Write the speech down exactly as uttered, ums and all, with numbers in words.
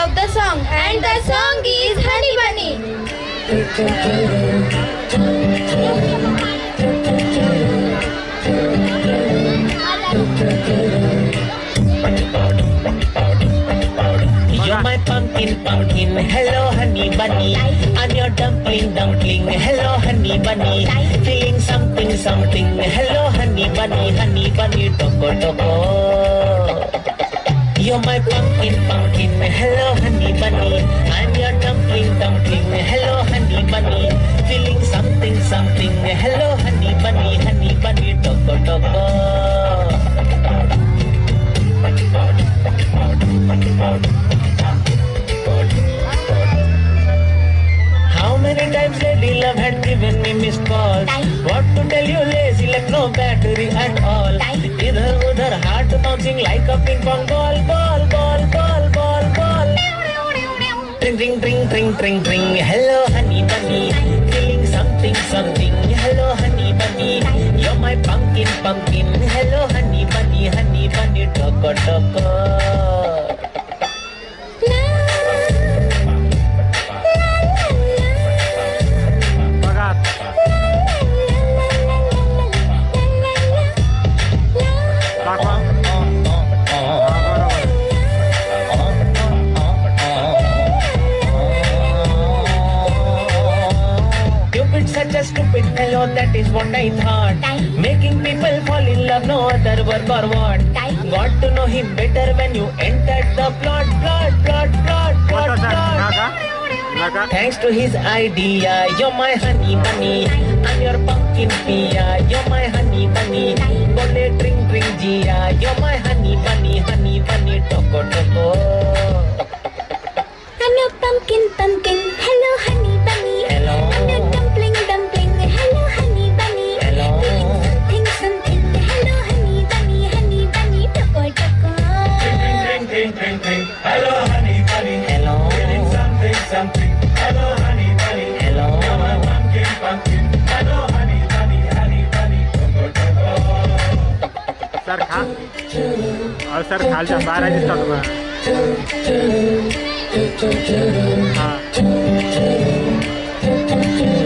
love the song, and the song is Honey Bunny. You're my pumpkin, pumpkin, hello honey bunny. I'm your dumpling, dumpling, hello honey bunny. Feeling something, something, hello honey bunny, honey bunny, toko toko. You're my pumpkin, pumpkin, hello honey bunny. I'm your dumpling, dumpling, hello honey bunny. Feeling something, something, hello honey bunny, honey bunny, toko toko. How many times lady love had given me missed calls? What to tell you, lazy like no battery at all. Idhar udhar heart bouncing like a ping pong ball, ball, ball, ball, ball, ball. Ring, ring, ring, ring, ring, ring. Hello honey bunny, feeling something, something. Hello honey bunny, you're my pumpkin, pumpkin. Hello honey bunny, honey bunny, toko toko. Such a stupid fellow, that is what I thought. Making people fall in love, no other work or what. Got to know him better when you entered the plot, plot, plot, plot, plot, plot. Thanks to his idea, you're my honey bunny. I'm your pumpkin pia, you're my honey bunny. Gole drink, drink, jia, you're my honey bunny, honey bunny, toko toko. I'm your pumpkin, pumpkin, hello honey bunny. Hello. I'm your dumpling, dumpling, hello honey bunny. Hello. Feeling something, something, hello honey bunny, honey bunny, toko toko. Drink, drink, drink, drink, hello honey bunny. Hello. Feeling something, something, hello honey bunny. Hello. You're my pumpkin, pumpkin, hello honey bunny, honey bunny, toko toko. सर खा और sir खाल जा बारह stock में हाँ